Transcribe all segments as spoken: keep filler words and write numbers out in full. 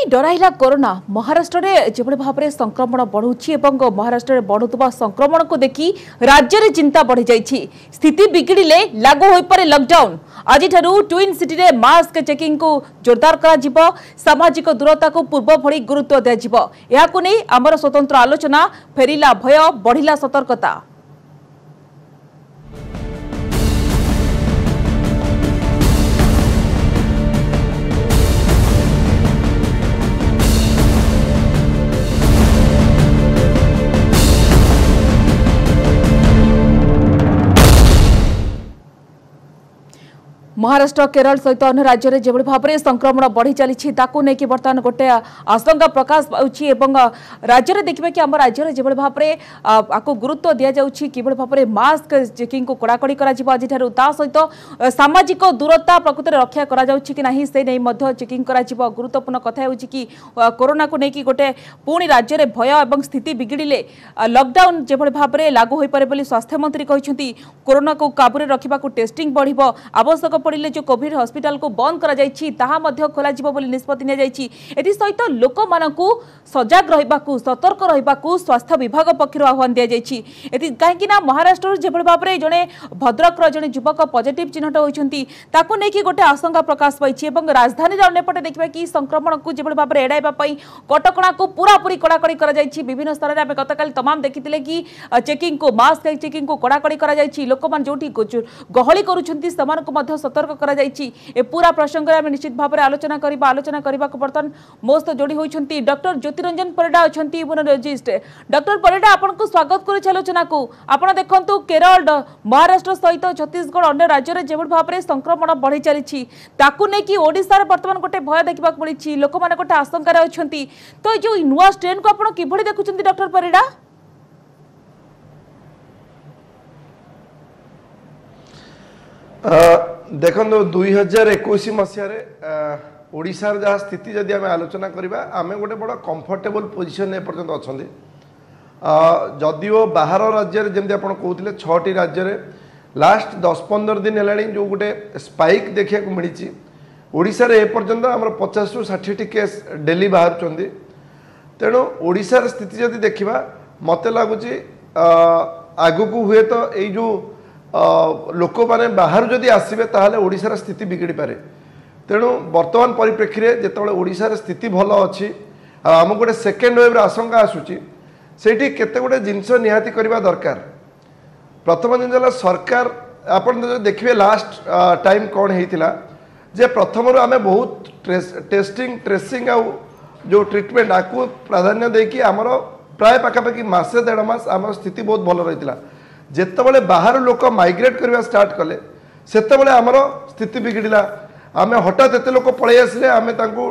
डराइला corona Maharashtra में जो भाव में संक्रमण बढ़ुची महाराष्ट्र में बढ़ुवा संक्रमण को देखी राज्य में चिंता बढ़ी जाइए। स्थिति बिगिड़े लागू हो पारे लॉकडाउन। आज ट्विन सिटी रे मास्क चेकिंग को जोरदार करा सामाजिक दूरता को पूर्व भली गुरुत्व दिया। आमर स्वतंत्र आलोचना फेरिला भय बढ़िला सतर्कता। महाराष्ट्र केरल सहित अन्य राज्य में जो भाव में संक्रमण बढ़ी चली बर्तमान गोटे आशंका प्रकाश पाँच। राज्य में देखिए कि आम राज्य में जो भाव में आपको गुरुत्व दि जाऊँगी कि भाव में मास्क चेकिंग को कड़ाकड़ी आज सहित सामाजिक दूरता प्रकृत में रक्षा करा से नहीं चेकिंग करा। गुरुत्वपूर्ण कथा हो कि कोरोना को लेकिन गोटे पुणी राज्य में भय और स्थिति बिगिड़े लॉकडाउन जो भाव में लागू हो पारे स्वास्थ्य मंत्री कहते कोरोना को काबू रखा टेस्टिंग बढ़ आवश्यक पड़े जो कोविड हॉस्पिटल को बंद करा जायछि ताहा मध्य खोला जिवो बोली निष्पत्ति ने जायछि। एथि सहित लोक मानकु सजग रहिबाकु सतर्क रहिबाकु स्वास्थ्य विभाग पक्षरु आह्वान दिया जायछि। एथि काहेकि ना महाराष्ट्र जेभଳି भाबरे जने भद्रक रो जने युवक पॉजिटिव चिन्हट होइछन्ति ताकु नेकी गोटे आशंका प्रकाश पाइछि एवं राजधानी रे अन्यपटे देखिबा कि संक्रमण को जेभଳି भाबरे एडाइबा पई कटकणा को पूरा पूरी कड़ाकड़ी करा जायछि। विभिन्न स्तर रे गतकाल तमाम देखितिले कि चेकिंग को मास्क चेकिंग को कड़ाकड़ी करा जायछि। लोक मान जोठी गहली करूछन्ति समान को मध्य सतर्क करा जायछि। ए पूरा प्रसंग में निश्चित भाव में आलोचना करबा आलोचना करबा को बर्तन मो सहित जोड़ी होइछन्ति डॉक्टर ज्योतिरंजन परिडा अछन्ति इम्यूनोलॉजिस्ट। डॉक्टर परिडा आपन को स्वागत करै आलोचना को। आपण देखंतु केरल महाराष्ट्र सहित छत्तीसगढ़ अन्य राज्य रे जेभଳି भाव में संक्रमण बढ़ी चली ताकू नै कि ओडिसा रे वर्तमान गोटे भय देखबा को मिलिछि। लोक माने गोटे आशंका रे अछन्ति तो जो नुवा स्ट्रेन को आपण किभଳି देखुछन्ति डॉक्टर परिडा? देखो दुई हजार एक मसीहार जहाँ स्थिति जदि आम आलोचना करवा आम गोटे बड़ा कंफर्टेबल पोजिशन एपर्तंत अच्छा जदिओ बाहर राज्य जमी आप कहते छटी राज्य में लास्ट दस पंद्रह दिन है जो गोटे स्पाइक देखा मिली ओडिशा रे एपर्तंत आम पचास रु षाठी केस डेली बाहर तेणु ओडिशार स्थिति जदि देखा मत लगुच आगु हुए तो यो लोक मैंने बाहर जदि आसबे ताहले ओडिशार स्थिति बिगड़ी पारे। तेणु वर्तमान परिप्रेक्षी में जिते ओडिशार स्थिति भल अच्छी आम गोटे सेकेंड वेव आशंका आसूची से केते गोटे जिनस निहाती करवा दरकार। प्रथम जिन सरकार आप देखिए लास्ट टाइम कौन होता जे प्रथम आम बहुत टेस्टिंग ट्रेसिंग आउ जो ट्रिटमेंट आपको प्राधान्य देकी आमर प्राय पाखापाखि मसे देढ़ मास आम स्थिति बहुत भल रही। जेतेबेले बाहर लोक माइग्रेट करवा स्टार्ट कले सेतेबेले आमर स्थिति बिगिड़ला। आम हठात एत लोक पलि आसिले आम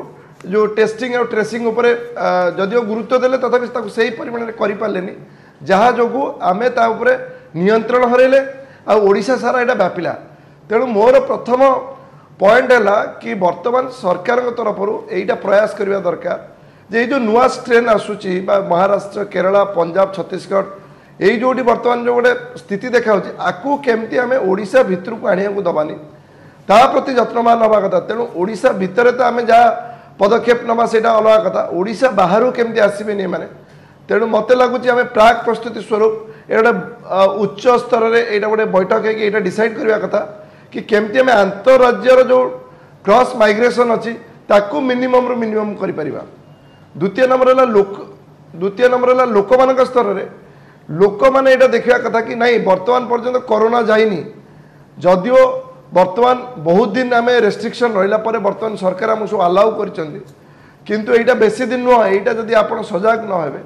जो टेस्टिंग और ट्रेसिंग उपरे जदिओ गुरुत्व देले तथापि ताकू सही परिमाण में करि पारलेनी जहाँ जोगु आमे ता उपरे नियंत्रण हरेले आ ओडिशा सारा एटा व्यापिला। तेणु मोर प्रथम पॉइंट है कि वर्तमान सरकार तरफरु एटा प्रयास करवा दरकार जे जो नुआ स्ट्रेन आसूची महाराष्ट्र केरला पंजाब छत्तीसगढ़ यही जो बर्तमान जो गोटे स्थिति देखा आपको केमती आम ओडिशा भितर को आने को दबानी ता प्रति जत्नवान हवा कथा। तेणु ओडिशा भितर तो आम जहाँ पदक्षेप नवा से अलग कथा ओडिशा बाहर केमती आसबेनि मैंने। तेणु मत लगुच आम प्राक प्रस्तुति स्वरूप ये गोटे उच्च स्तर में यहाँ गोटे बैठक है डिसाइड करवा कथा कि केमती आम आंतरराज्यर जो क्रॉस माइग्रेशन अच्छी ताकू मिनिमम रु मिनिमम करिपरिबा। द्वितीय नंबर है लोक द्वितीय नंबर है लोक मान स्तर में लोक मैंने ये देखा कथा कि नहीं वर्तमान पर्यंत कोरोना जाइनी जदिओ वर्तमान बहुत दिन आम रेस्ट्रिक्शन रहा वर्तमान सरकार आम सब अलाउ किंतु यहाँ बेसी दिन नुह यहाँ जदि आप सजग न हे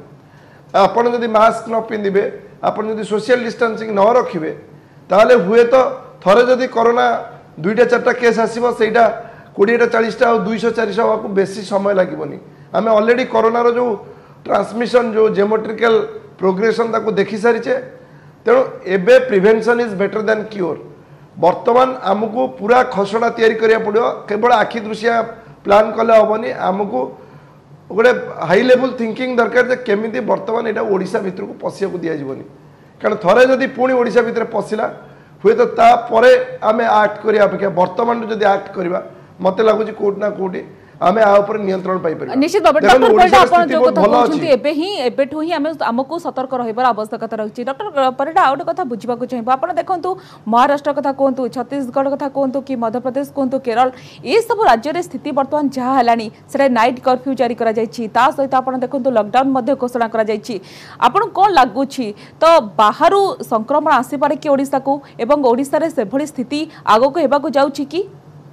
आपड़ जदि मास्क न पिंधे आपड़ जदि सोशल डिस्टेंसिंग न रखिए ताहले हुए तो थरे जदि कोरोना दुईटा चार्टा केस आसो से कोड़ेटा चालीसटा दुईश चारिश हवा बेसी समय लगभग आम अलरेडी कोरोनार जो ट्रांसमिशन जो जेमेट्रिकल प्रोग्रेशन ताको देखी सारीचे। तेणु एबे prevention is better than cure. वर्तमान आमको पूरा खसड़ा तैयारी करिया पड़ो केवल आखि दृश्य प्लान कले हेनी आमको गोटे हाई लेवल थिंकिंग दरकार जे केमिति वर्तमान एटा ओडिशा भितर को पशिया को दिया जीवनी कारण थरे जदि पुणी ओडिशा भितर पशिला हुए तो ता परे आमे एक्ट करिया अपेक्षा वर्तमान जदि एक्ट करबा मते लागुची कोट ना कोटी आमे आ ऊपर नियंत्रण पाई परिबा। निश्चित भाव डॉक्टर परिडा आपण जो कथा कहउछंती एबे ही एबेठो ही आमे हमको सतर्क रहबार आवश्यकता रहिछि। डॉक्टर परिडा आउट कथा बुझिबा को चाहिबा आपण देखंतु महाराष्ट्र कथा कहंतु छत्तीसगढ़ कथा कहंतु कि मध्य प्रदेश कहंतु केरल ए सब राज्य रे स्थिति वर्तमान जहा हलानी सेरे नाइट कर्फ्यू जारी करा जायछि ता सहित आपण देखंतु लॉकडाउन मध्ये घोषणा करा जायछि। आपण कोन लागुछि तो बाहरु संक्रमण आसी पारे कि ओडिसा को एवं ओडिसा रे सेभଳି स्थिति आगो को हेबा को जाउछि कि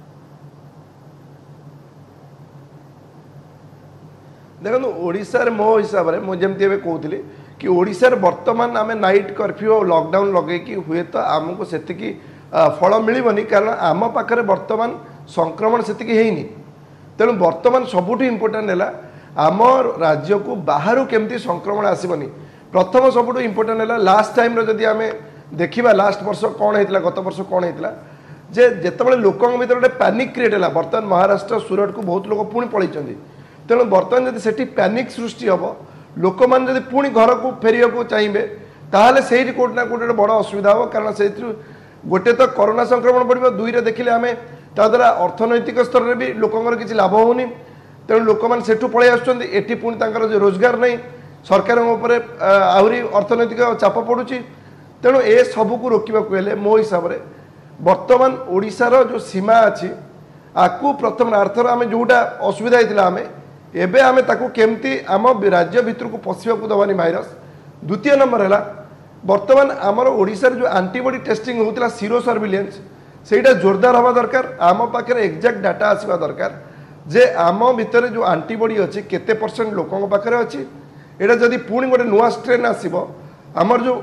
देखो ओडिशा मो हिसाब से मुझे कहती कि ओडिशा बर्तमान आम नाइट कर्फ्यू और लॉकडाउन लगे कि हुए तो आमको से फल मिलनी कारण आम पाखे बर्तमान संक्रमण से तेणु बर्तमान सबुठ इम्पोर्टाट है आम राज्य को बाहर केमती संक्रमण आसबनी। प्रथम सबुठ इम्पोर्टाट है लास्ट टाइम जदि आम देखा लास्ट वर्ष कौन होता गत वर्ष कौन होता जे जिते लोकों भर गोटे पैनिक क्रिएट है बर्तमान महाराष्ट्र सूरत को बहुत लोग पुणी पलैंती तेणु बर्तमान जब से पैनिक सृष्टि हम लोक मैंने पुणी घर को फेरिया को चाहिए ताहले से कोटना कोटे बड़ असुविधा हम कारण से गोटे तो कोरोना संक्रमण बढ़ दुई रे देखिले आम द्वारा अर्थनैतिक स्तर में भी लोकंर किसी लाभ होनी तेणु लोक मैंने सेठू पलि आसुँच पुणी रोजगार नहीं सरकार आहरी अर्थनैतिक चाप पड़ुची तेणु ए सबू रोकवा मो हिसाब से बर्तमान ओडिशार जो सीमा अच्छी आपको प्रथम आर्थर आम जोटा असुविधा होता आम एबे आमे ताकू केमती आम राज्य भितर को पशिबा को दबानी भाइरस। द्वितीय नंबर है बर्तमान आमर ओडिशा जो एंटीबॉडी टेस्टिंग होता सीरो सर्विलेंस सेटा जोरदार हवा दरकार आम पाखे एक्जाक्ट डाटा आसवा दरकार जे आम भितर जो एंटीबॉडी अच्छी केते परसेंट लोकों पाखे अच्छी एटा जदि पुणी गोटे नुआ स्ट्रेन आसब आमर जो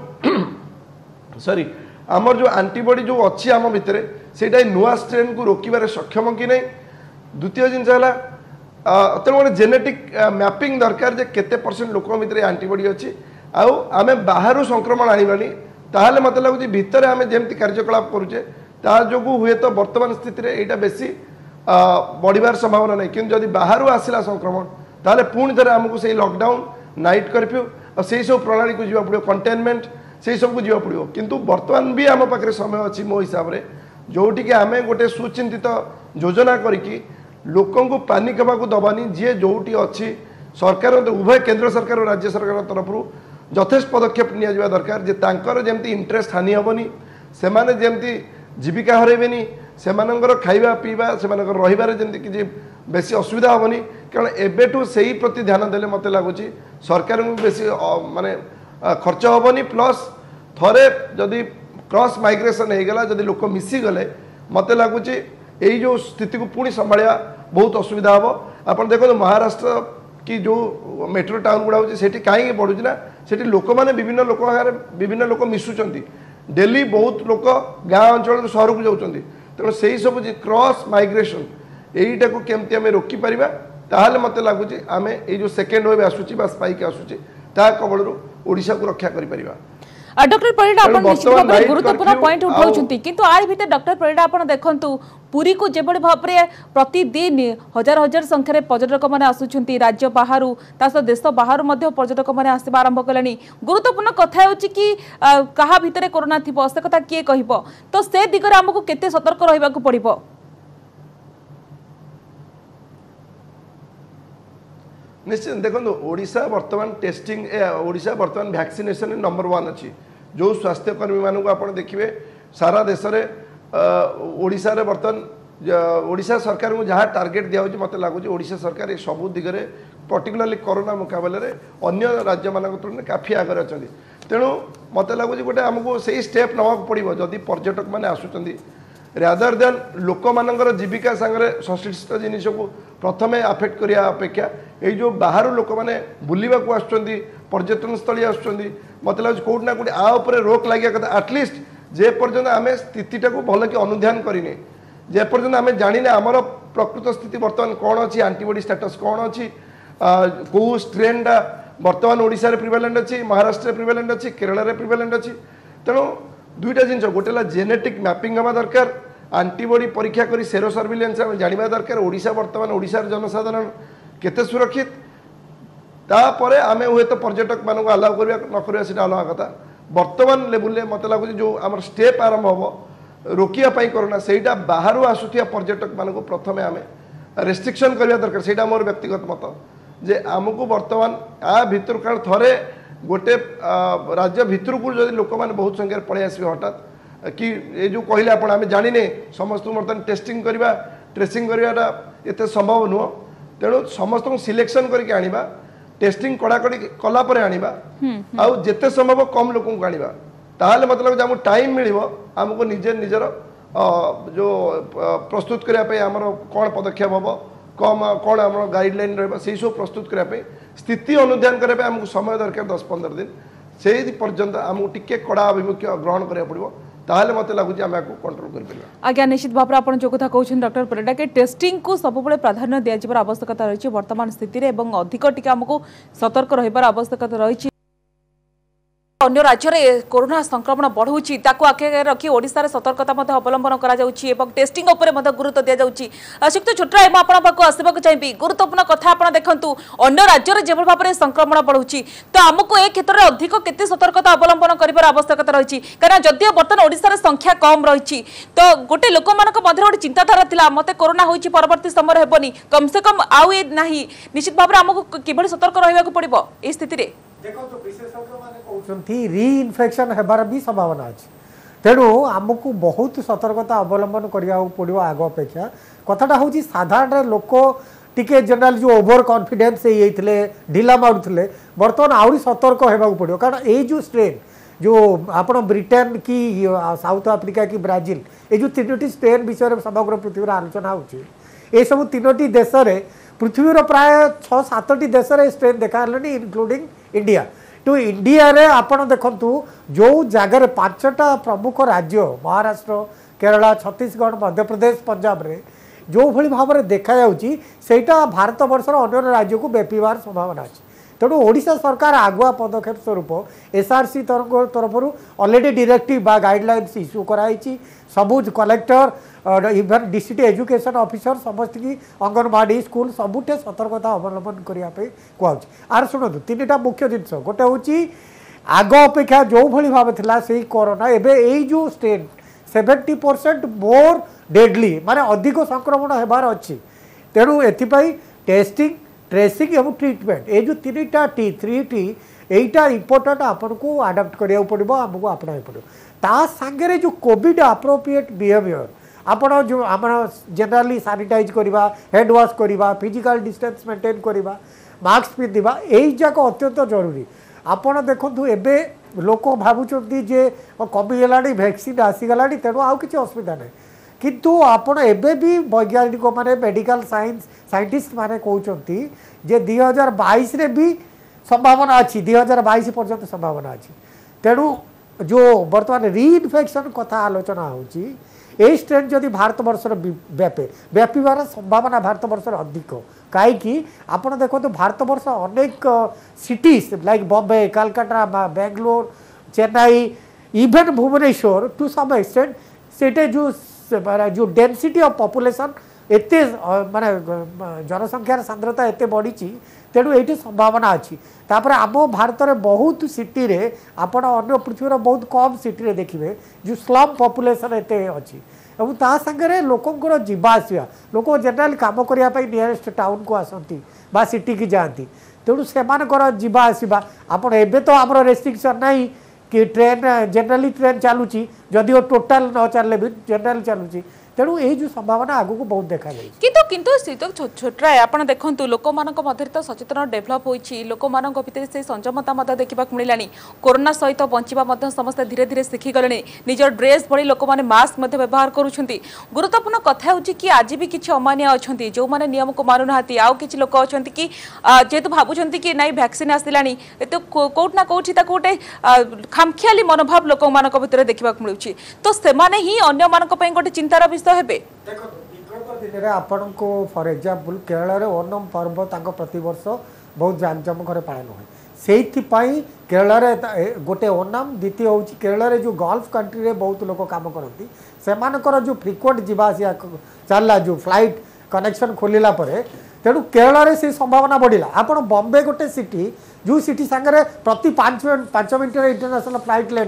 सॉरी आमर जो एंटीबॉडी जो अच्छी आम भितर सेटा नुआ स्ट्रेन को रोकबार सक्षम कि नहीं। द्वितीय जिनस है तेणु गोटे जेनेटिक मैपिंग दरकार जे केते परसेंट लोक भितर एंटीबॉडी अच्छी आउ आम बाहर संक्रमण आनिबानी ताहले मत लगुच भितर आम जमी कार्यकलाप करुचे ता जो हुए तो वर्तमान स्थिति में यहाँ बेसी बढ़िबार संभावना नहीं कि जदि बाहर आसला संक्रमण ताहले पुणी थे आमको से लॉकडाउन नाइट कर्फ्यू और से सब प्रणाली को जीवा पड़ो कंटेनमेंट से सब को जीवा पड़ो किंतु वर्तमान भी आम पाखे समय अच्छी मो हिसाब से जोटि आम गोटे सुचिंतित योजना करी लोकों को पानिक हवा को दबानी जी जोटी अच्छी सरकार उभय केंद्र सरकार और राज्य सरकार तरफ यथेष्ट पदक्षेप निया दरकार जे तांकर जेमती इंटरेस्ट हानि हेनी से जमती जीविका हरैबेनी से खाଇବା पीवा से रही जमी कि बेसी असुविधा हेनी कारण एबेठू से ही प्रति ध्यान देले मत लगुच सरकार को बेसी माने खर्च हेनी प्लस थरे जदि क्रॉस माइग्रेशन होगला जदि लोक मिसीगले मत लगुच यही जो स्थिति को पुणी संभालिया बहुत असुविधा हम आप देखो महाराष्ट्र की जो मेट्रो टाउन गुड़ा होती कहीं बढ़ुची ना से लोक मैंने विभिन्न लोक विभिन्न लोक मिशुंट डेली बहुत लोक गाँ अंचल सहर को जाऊँच तेणु से सब क्रॉस माइग्रेशन यहीटा को केमती आम रोकीपर ताहले मत लगुच आम ये सेकेंड वेव आसूची स्पाइक आसूची ता कबल ओडिशा को रक्षा करिपरिबा। डॉक्टर परिडा आपण निश्चित भाव गुरुत्वपूर्ण पॉइंट उठाउछंती किंतु आर भीतर डॉक्टर परिडा आपण देखंतु पुरी को जेबळ भाबरे प्रतिदिन हजार हजार संख्यारे पर्यटक माने आसुछंती राज्य बाहरु तास देश बाहरु मध्ये पर्यटक माने आसीबा आरंभ कलानी। गुरुत्वपूर्ण कथा होची कि कहा भीतर कोरोना थिबो से कथा किए कहिबो तो से दिगरे हमकु केते सतर्क रहिबा को पड़िबो। निश्चित देखो ओडिशा वर्तमान टेस्टिंग ओडिशा वर्तमान वैक्सीनेशन नंबर वन अच्छी जो स्वास्थ्यकर्मी मानक आप देखिए सारा देश में ओडिशा रे वर्तमान ओडिशा सरकार को जहाँ टार्गेट दिया मत लगुच ओडिशा सरकार ये सबू दिगरे पर्टिकुलरली कोरोना मुकाबले रे अन्य राज्य मान तुलना काफी आगे अच्छा तेणु मत लगुच गोटे आमको से स्टेप नवा पड़ो जदि पर्यटक मैंने आसुँच रादर देन लोक मानकर जीविका सांगे संश्लिष्ट जिनिस को प्रथमे आफेक्ट करिया अपेक्षा ये जो बाहर लोक मैंने बुलवा को आसुँच पर्यटन स्थली आसुँच मत लगे कौटना कौट आउे रोक लगे कथा आटलिस्ट जे पर्यंत आम स्थितिटा को भल कि अनुध्यान करें जे पर्यंत आम जाने आमर प्रकृत स्थिति बर्तमान कौन अच्छी एंटीबॉडी स्टेटस कौन अच्छी कौ स्ट्रेनटा बर्तमान ओडिशा रे प्रिवेलेंट अच्छी महाराष्ट्र प्रिवेलेंट अच्छी केरल रे प्रिवेलेंट अच्छी तेणु दुईटा जिन गोटे जेनेटिक मैपिंग हवा दरकार एंटीबॉडी परीक्षा करी सेरो सर्विलेंस आम जाना दरकार ओडिशा बर्तमान ओडिशार जनसाधारण केते सुरक्षित तापर आम हुए तो पर्यटक मानक अलाउ करवा न करवा से अलग कथा बर्तमान लेवल मत लगुच जो आम स्टेप आरंभ हम रोकिया कोरोना सेटा बाहर आसुथिया पर्यटक मानक प्रथमे आम रेस्ट्रिक्शन करवा दरकार से मोर व्यक्तिगत मत जे आमको बर्तमान आ भितर काल थरे गोटे राज्य भितर को जब लोक मैंने बहुत संख्यार पलि आसवे हठात कि ये जो कहले आप आम जाने समस्त बर्तमान टेस्टिंग करवा ट्रेसिंग करवाटा एत संभव नुह तेणु समस्त सिलेक्शन करके आनिबा टेस्टिंग कड़ाकड़ी कलापर आनिबा आउ जेते संभव कम लोक को आनिबा ताहले मतलब आमको टाइम मिलिबो आमको निजे निजर जो प्रस्तुत करने आमर कौन पदक्षेप हम कम कौन आम गाइडलाइन रहा से सब प्रस्तुत करने स्थिति अनुध्यान करने आमको समय दरकार दस पंद्रह दिन से पर्यंत आमको टिके कड़ा अभिमुख्य ग्रहण करा पड़ो ताहले मते लागुची आमे को कंट्रोल कर परिबा। आज्ञा निश्चित भाव में आपन जो कथा कहउछन डॉक्टर परिडा के टेस्टिंग को सब बळे प्राधान्य दिया जिबार आवश्यकता रही वर्तमान स्थिति रे एवं अधिक टिके हमको सतर्क रहिबार आवश्यकता रही अन्य राज्य में कोरोना संक्रमण बढ़ुची ताकू आगे रखी ओडिशा रे सतर्कता अवलंबन करा जाउची एवं टेस्टिंग उपरे गुरुत्व दिया जाउची अशिक्त छोटरा एम आपण पाखु आसबाक चाहिए गुरुत्वपूर्ण कथा आपण देखंतु अन्य राज्य में जेभल भाव में संक्रमण बढ़ुची तो आमको ए क्षेत्र में अधिक केते सतर्कता अवलंबन करिबार आवश्यकता रही कारण जदियो बर्तमान ओडिशा रे संख्या कम रही तो गोटे लोक मानक मध्य गोटे चिंताधारा थिला मते कोरोना होईची परवर्ती समय हेबनी कम से कम आउ ए नाही निश्चित भाव में आमको किभली सतर्क रहिबाक पड़िबो ए स्थिति रे देखो तो विशेषज्ञ माने कहउछंती री इन्फेक्शन हेबार भी संभावना अछि तेणु आमको बहुत सतर्कता अवलंबन करिया पड़ो आग अपेक्षा कथाटा हूँ साधारण लोक टिके जनरल जो ओवर कॉन्फिडेंस होते ढिला मारुले बर्तमान आहरी सतर्क होगा पड़ो कारण ये जो स्ट्रेन जो आप ब्रिटेन कि साउथ आफ्रिका कि ब्राजिल ये जो तीनो स्ट्रेन विषय समग्र पृथ्वी आलोचना हो सब तीनो देश पृथ्वीर प्राय छः सातटी देश स्ट्रेन देखा इनक्लूडिंग इंडिया तो इंडिया रे आपण देखंतु जो जगार पांचटा प्रमुख राज्य महाराष्ट्र केरला छत्तीसगढ़ मध्य प्रदेश पंजाब रे जो भली भाव में देखा जाउची सेटा भारत वर्षर अन्य राज्य को व्यापीबार संभावना अछि तेणु ओडिशा सरकार आगुआ पदक्षेप स्वरूप एसआरसी तरफ ऑलरेडी डायरेक्टिव बा गाइडलाइंस इश्यू कराई सबू collector even district education officer समस्त की अंगनवाड़ी स्कूल सबुठे सतर्कता अवलंबन करने कहूँ आर शुणु तीन टा मुख्य जिनस गोटे हूँ आग अपेक्षा जो भली भाव था से कोरोना एवं यही जो strain seventy percent more deadly माने अधिक संक्रमण होबार अच्छी तेणु एथिपाई टेस्टिंग ट्रेसिंग और ट्रिटमेंट ये जो तीन टा टी थ्री टी यहीटा इम्पोर्टाट आपन को आडाप्ट करिया पड़ो आमको अपना पड़ो ता सांगे जो कोविड अप्रोप्रिएट बिहेवियर आपण जो आम जनरली सानिटाइज करवा हैंड वॉश करवा फिजिकल डिस्टेंस मेंटेन करवा मास्क पिंधा यही जाक अत्यंत जरूरी आपण देखु एबे लोक भावुंट जे कमिगला वैक्सीन आसीगला तेणु आउ कि असुविधा ना किंतु आपण एबे भी वैज्ञानिक माने मेडिकल साइंस साइंटिस्ट माने कहउचंती जे दो हज़ार बाईस रे भी संभावना अच्छी दो हज़ार बाईस पर्यंत संभावना अच्छी तेणु जो बर्तमान री इन्फेक्शन कथा आलोचना होची ए स्ट्रेन जदि भारत वर्षर व्यापे व्यापार संभावना भारत वर्षर अधिक कहीं आप देखो तो भारत वर्ष अनेक cities like Bombay Calcutta Bangalore Chennai even Bhubaneswar to some extent से जो जो डेंसिटी ऑफ पॉपुलेशन एते माने जनसंख्यार सांद्रता एते बढ़ी तेणु ये संभावना अच्छी तापर आम भारत में बहुत सिटी रे आपण अन्य पृथ्वीर बहुत कम सिटी रे देखिए जो स्लम पॉपुलेशन एते अच्छी और ता संगे लोकंर जीवा आसवा लोक जनरल काम करने नियरेस्ट टाउन को आसती बा सिटी की जाती तेणु से जीवा आसवा आप एबे तो आम रेस्ट्रिक्शन नहीं कि ट्रेन जनरली ट्रेन चलुची जदिव टोटाल न चलले भी जनरल चलुची तेणु यही जो संभावना आगू को बहुत देखा जाए किंतु किंतु शीतक छोटरा आपण देखंतु लोक मानक मध्य तो सचेतन डेभलप होईची लोक मानक भितर से संयमता मध्य देखा मिलानी कोरोना सहित बंचिबा मध्य समस्त धीरे धीरे शिखी गले निजर ड्रेस भली लोक माने मास्क मध्य व्यवहार करूछंती गुरुत्वपूर्ण कथा होची कि आज भी किछि अमान्य अछंती जो माने नियम को मानु नाहाती आउ किछि लोक अछंती कि जेतु भाबुछंती कि नाही वैक्सीन आसिलानी एतो कोट ना कोठी ता कोटे खामखियाली मनोभाव लोक मानक भितर देखा मिलुची तो सेमाने ही अन्य मानक पई गोटे चिंतार हेबे देखो विगत दिन में आपण को फॉर एग्जांपल केरल रे ओणम पर्व तांको प्रति वर्ष बहुत जानजमक पालन हुए से केरल रे गोटे ओणम द्वितीय हूँ केरल रे जो गल्फ कंट्री रे बहुत लोक काम करती से जो फ्रिक्वेंट जीवासिया चलला जो फ्लाइट कनेक्शन खोलिला परे तेणु केरल रे से संभावना बढ़िला आपण बॉम्बे गोटे सिटी जो सिटी सांगे प्रति पाँच मिनट पाँच मिनट इंटरनेशनल फ्लाइट लैंड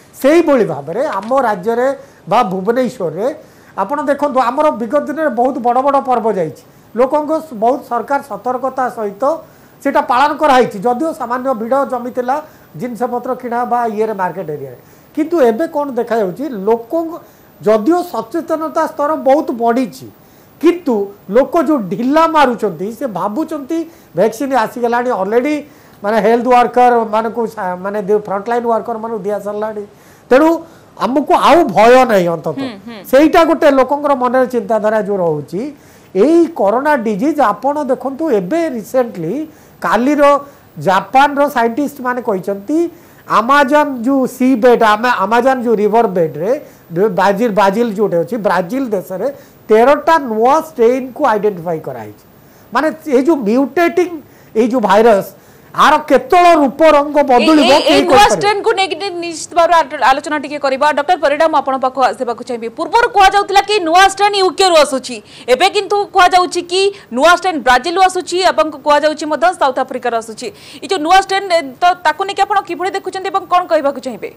कर भाव में आम राज्य में भुवनेश्वर रे आपण देखो आमर विगत दिन में बहुत बड़ बड़ पर्व जाइए लोक बहुत सरकार सतर्कता सहित सेटा पालन कराई जदिव सामान्य भिड़ जमी जिनपतर किणा बा ये मार्केट एरिया किंतु एबे कौन देखा लोक जदिव सचेतनता स्तर बहुत बढ़ी किंतु लोक जो ढिला मारुंट से भावुंट वैक्सीन आसीगला ऑलरेडी माने हेल्थ वर्कर मान को माने फ्रंटलाइन वर्कर मान दिया सारा तेणु आमको आउ भय नहीं अंततः सेटा गोटे लोकंर मन चिंताधारा जो रोची यही कोरोना डिजीज आपण देखंतु एबे रिसेंटली काली रो जापान रो साइंटिस्ट माने कहते अमेजन जो सी बेड अमेजन जो रिवर बेड रे ब्राजिल ब्राजिल जोटे अच्छी ब्राजिल देश में तेरहटा नुआ स्ट्रेन को आइडेंटिफाई कराई माने ये जो म्यूटेटिंग ये जो भाइरस आर केतल रूप रंग बदलिबो ए नुआ स्ट्रेन को नेगेटिव निश्चित भाव आलोचना टिके करबा डॉक्टर परिणाम आपण पाखो आसेबा चाहिए पूर्वर कुआ जाउतला कि नुआ स्ट्रेन यूके रु आसुची एबे किंतु कुआ जाउची कि नुआ स्ट्रेन ब्राजिल रु आसुची एवं कुआ जाउची मध्य साउथ अफ्रीका रु आसुची ई जो नुआ स्ट्रेन तो ताकू ने कि आपण किभଳି देखुचंती एवं कोन कहबा को चाहिए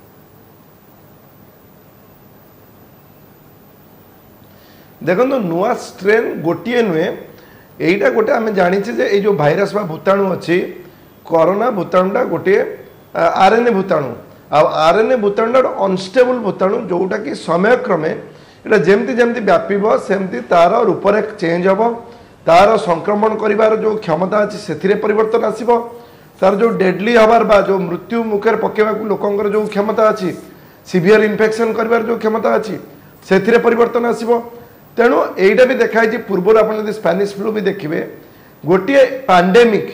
देखो नुआ स्ट्रेन गोटे नुहे यहीटा गोटे आम जानी जे जो भाइरस बा भूताणु अच्छी कोरोना भूताणुटा गोटे आरएनए भूताणु आरएनए भूताणुटा अनस्टेबल भूताणु जोटा कि समय क्रमे एटा जेमती जेमती व्यापीब सेमती तार रूपरेख चेंज हम तार संक्रमण करिवार जो क्षमता अच्छी से परिवर्तन आसीबो तार जो डेडली हबार बा जो मृत्यु मुखे पकेवा लोकंकर जो क्षमता अच्छी सीवियर इन्फेक्शन करिवार जो क्षमता अच्छी से परिवर्तन आसीबो तेणु यहीटा भी देखाई पूर्व आप स्पेनिश फ्लू भी देखिए गोटे पैंडेमिक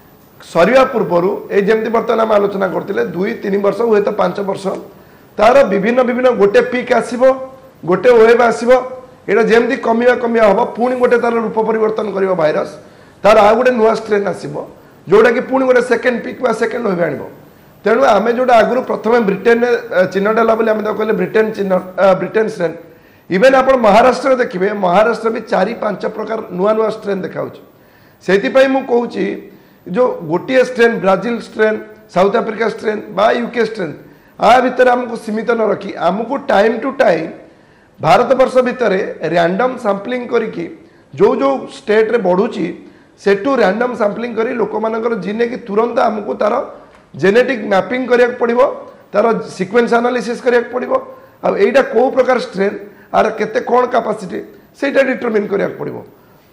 सरिया पूर्वर ये बर्तमान आम आलोचना करते दुई तीन वर्ष हुए तो पांच वर्ष तार विभिन्न विभिन्न गोटे पिक आसब गोटे वेव आसब यहाँ जमी कमिया कमिया हम पुणी गोटे तार रूप परिवर्तन कर भाइरस तार आ गोटे नुआ स्ट्रेन आसब जोटा कि पुणी गोटे सेकेंड पिक बा सेकेंड वेव आण तेणु आम जोटा आगु प्रथम ब्रिटेन चिन्हट है कहले ब्रिटेन चिन्ह ब्रिटेन स्ट्रेन इवेन आप महाराष्ट्र देखिए महाराष्ट्र भी चार पांच प्रकार नुआ नुआ स्ट्रेन देखा से मुझे जो गोटे strain Brazil strain South Africa strain बा यूके स्ट्रेन आ भितर आमको सीमित न रखी आमको टाइम टू टाइम भारत वर्ष भितर रैंडम सैंपलिंग करके जो जो स्टेट रे बढ़ुची सेठू रैंडम सैंपलिंग करी लोक मानकर जीने की तुरंत आमको तार जेनेटिक मैपिंग करिया पड़िबो तार सीक्वेंस एनालिसिस करिया पड़िबो आ एटा को प्रकार स्ट्रेन आर केते कोन कैपेसिटी सेटा डिटरमिन करिया पड़िबो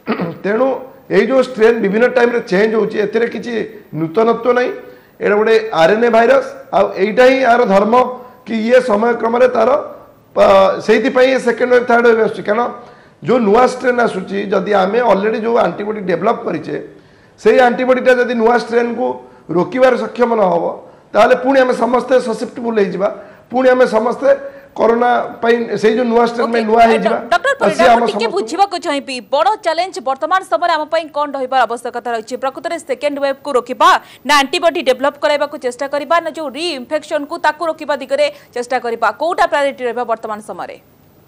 तेणु ये जो स्ट्रेन विभिन्न टाइम रे चेंज होची एथिरे किछि नूतनत्व नहीं एटा गोटे आरएनए भाइरस आ एटा ही यार धर्म कि ये समय क्रम रे तार सेति पई सेकंड वेव थर्ड वेव आसुची कारण जो नुआ स्ट्रेन आसुची जदि आमे ऑलरेडी जो एंटीबॉडी डेवलप करिचे सेही एंटीबॉडीटा जदि नुआ स्ट्रेन को रोकिबार सक्षम न होबो ताले पुणी आमे समस्त ससेप्टेबल हो जिबा पुणी आमे समस्त कोरोना पाइन से जो नुआ स्ट्रेन में नुआ हे जिबा डॉक्टर परिणाम टिके बुझिबा को चाहिबी बड़ चैलेंज वर्तमान समय हम पई कोन रहिबा आवश्यकता रहिछि प्रकृत रे सेकंड वेव को रोकिबा ना एंटीबॉडी डेवलप कराइबा को चेष्टा करिबा ना जो री इन्फेक्शन को ताकू रोकिबा दिगरे चेष्टा करिबा कोटा प्रायोरिटी रहबा वर्तमान समय रे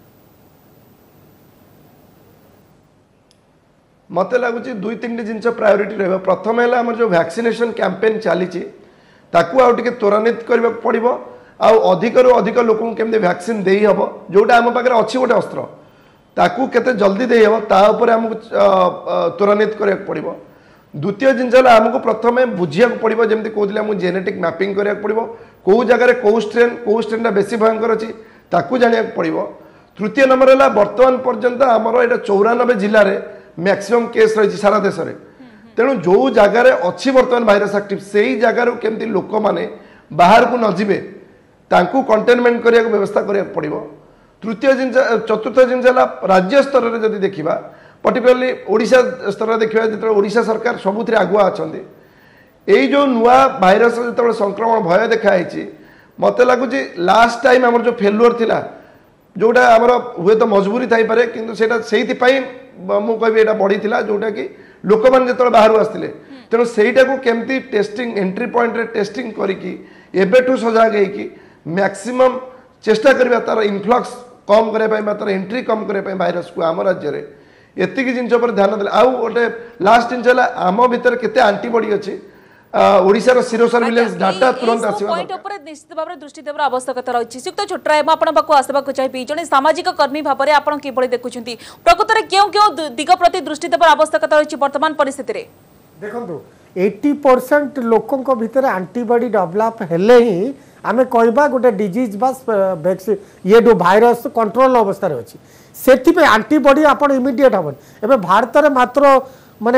मते लागुछि दुई तीन जिंस प्रायोरिटी रहबा प्रथम हैला हमर जो वैक्सीनेशन कैंपेन चलीछि ताकू आउ टिके त्वरान्वित करबा पड़िबो आउ अधिक रु अधिक लोक केमती वैक्सीन दे हम जोटा आम पाखे अच्छी गोटे अस्त्र ताकू केते जल्दी दे हम ता ऊपर आमको त्वरान्वित करा पड़ो द्वितीय जिनस आमको प्रथम बुझिया पड़ो जमी कहते आमको जेनेटिक मैपिंग करा पड़ो कौ जगार कौ स्ट्रेन कौ स्ट्रेन बेसी भयंकर अच्छी ताकू जाना पड़ो तृतीय नंबर है बर्तमान पर्यंत आमर यहाँ चौरानबे जिले में मैक्सिमम केस रही सारा देश में तेणु जो जगार अच्छी बर्तमान भाइरस एक्टिव से ही जगार केमती लोक मैंने बाहर को न जीवे तांकू कंटेनमेंट करने व्यवस्था करने पड़ो तृतीय जिनस चतुर्थ जिनस राज्य स्तर में जब देखा पर्टिकुलरली ओडिशा स्तर में देखा जो ओडिशा सरकार सबुथ आगुआ अच्छा यही जो नुआ भाइरस जो संक्रमण भय देखाई मत लगुच लास्ट टाइम आम जो फेलुअर थिला जोटा आमर हुए तो मजबूरी थी पारे कि से मुझे यहाँ बढ़ी जोटा कि लोक मैंने जो बाहर आसते तेणु सहीटा को केमती टेस्टिंग एंट्री पॉइंट रे टेस्टिंग करिकी एबेठू सजाग होगी मैक्सिमम चेष्टा करबा तार इनफ्लक्स कम करबा तार एंट्री कम करबा भाइरस को आम राज्य में एतिक जिनस पर ध्यान देले आउ गोटे लास्ट जिनस आम भीतर केते एंटीबॉडी अच्छी ओडिशार सीरो सर्विलेंस डाटा तुरंत आसीबा पॉइंट ऊपर निश्चित भाव दृष्टि देवर आवश्यकता रही श्रीयुक्त छोटराय आसवा चाहिए जड़े सामाजिक कर्मी भाव में आप किभली देखुं प्रकृत में क्यों क्यों दिग प्रति दृष्टि देवर आवश्यकता रही वर्तमान परिस्थिति देखो एट्टी परसेंट लोकों भितर आंटीबॉडी डेवलप हेले ही आम कहवा गोटे डिजीज बा वैक्सीन ये जो भाइरस कंट्रोल अवस्था अच्छी से आंटीबॉडी आप इमिडिएट हम एवं भारत में मात्र माने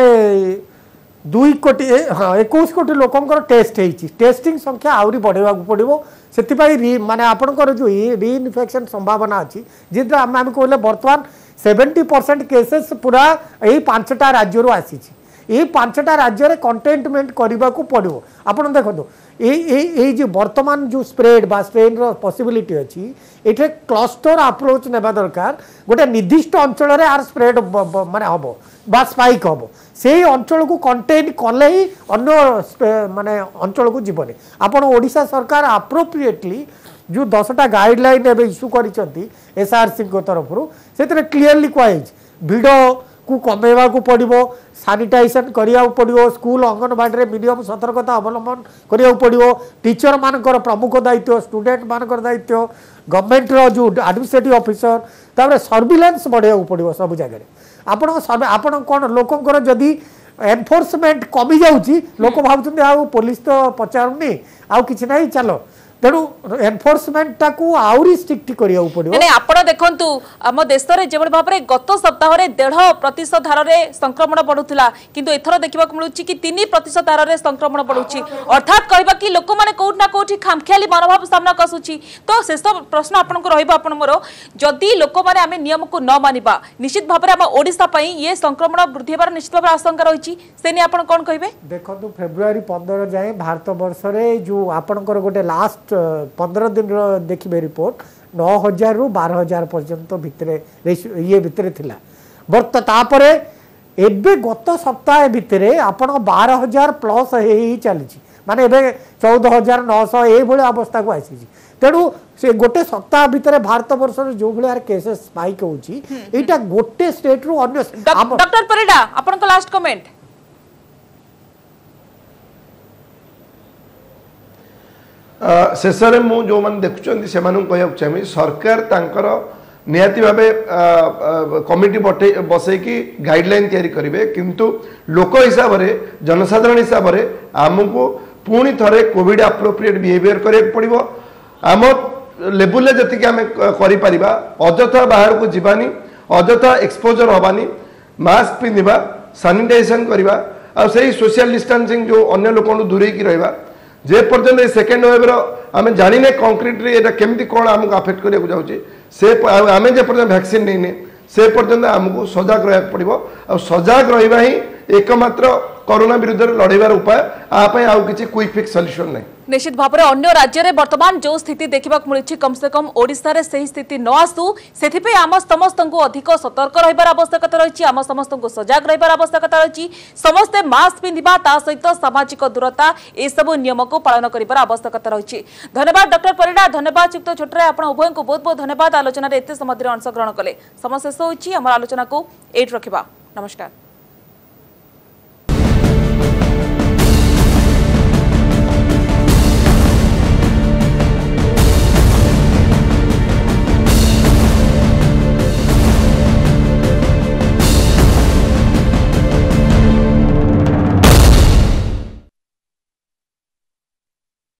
दुई कोटी हाँ इक्कीस कोटी लोकंर टेस्ट होती टेस्टिंग संख्या आहरी बढ़ावा पड़ो से माने आपंकर जो री इनफेक्शन संभावना अच्छी जितना आम आम कहले बर्तमान सेवेन्टी परसेंट केसेस पूरा यही पांचटा राज्य आसी ये पांचटा राज्य में कंटेनमेंट करने को पड़ो आपड़ देखो ये जो वर्तमान जो स्प्रेड बा स्ट्रेन पॉसिबिलिटी अच्छी ये क्लस्टर अप्रोच नेबा दरकार गोटे निर्दिष्ट अंचल आर स्प्रेड माने हम बा स्पाइक हम से अंचल को कंटेन कले ही अन्य माने अंचल को जीवनी आपड़ ओडिशा सरकार अप्रोप्रिएटली जो दसटा गाइडलाइन एवं इश्यू कर एसआरसी तरफ से क्लीयरली कहुई भिड़ को कमेवा को पड़ो सानिटाइजेशन करिया पड़ो स्कूल अंगनवाड़ी में मिनिमम सतर्कता अवलंबन करिया पड़ो टीचर मानकर प्रमुख दायित्व स्टूडेंट मानकर दायित्व गवर्नमेंट रो जो एडमिनिस्ट्रेटिव ऑफिसर तापर सर्विलांस बढ़ाया पड़ो सब जगह आपण आपण कौन लोकंर जदि एनफोर्समेंट कमी जाऊँगी लोक भावुं आ पुलिस तो पचारूनी आउ कि ना चलो तेणु एनफोर्समेंट आहरी स्ट्रिक्ट करिया पड़ो नहीं आपण देखंतु आम देश में जो भाव में गत सप्ताह में डेढ़ प्रतिशत हार में संक्रमण बढ़ुला किंतु एथर देखा मिलूँ कि तीन प्रतिशत हार में संक्रमण बढ़ुची अर्थात कहबा कि लोक मैंने कौट ना कौट खामखियाली मनोभाव सामना आसूची तो शेष प्रश्न आपको रहा मोर जदि लोक मैंने आम नियम को न मानिबा निश्चित भाव में आम ओडिशा पई ये संक्रमण वृद्धि होबार निश्चित भाव आशंका रही से नहीं आप कौन कहे देखो फेब्रुआरी पंद्रह जाए भारत वर्ष में जो आपंकर गोटे लास्ट पंद्रह दिन देखिए रिपोर्ट नौ हजार रु बारह हजार पर्यंत भितर ये भितर थिला बर्त तापरे एबे गत सप्ताह भितर आपण बारह हजार प्लस ही चली माने एबे चौदह हजार नौश ये अवस्था को आसी तेणु से गोटे सप्ताह भितर भारत वर्ष जो भाई केसेस स्पाइक होची एटा गोटे स्टेट रु अन्य डॉक्टर परिडा आपण को लास्ट कमेंट शेष में मुझे जो मैंने देखुं से कहना चाहिए सरकार तांकर निहाती भाव कमिटी बटे बसैकी गाइडलाइन तैयारी करेंगे किंतु लोक हिसाब से जनसाधारण हिसाब से आमको पुणी थे कोविड अप्रोप्रिएट बिहेवियर करा पड़ो आम लेवल जी आम कर अजथा बाहर को जीवानी अजथा एक्सपोजर हवानी मास्क पिंधा सानिटाइजेशन करवा आ सोशल डिस्टेंसिंग जो अन्य लोगों दूरे रहा जे पर्यंत सेकेंड वेव आम जाने कंक्रीट ये केमती कौन आमको अफेक्ट करने जाऊँगी से आम जे पर्यंत वैक्सीन नहीं से पर्यंत आमको सजग रहा पड़ो आ सजग रहा ही एकमात्र कोरोना विरुद्ध लड़ाइबार उपाय आप आउ किसी क्विक फिक्स सॉल्यूशन नहीं निश्चित भाव में अन्य राज्य में वर्तमान जो स्थिति देखा मिली कम से कम ओडिशा रे सही स्थिति न आसू से आम समस्त को अधिक सतर्क रही आवश्यकता रही आम समस्त को सजग रही आवश्यकता रही समस्ते मास्क पिंधा ता सहित सामाजिक दूरता ये सब नियम को पालन कर आवश्यकता रही धन्यवाद डॉक्टर परिडा धन्यवाद युक्त छोटराय आप उभय को बहुत बहुत धन्यवाद आलोचना एत समय अंशग्रहण कले समय शेष होती आम आलोचना को एट रखा नमस्कार।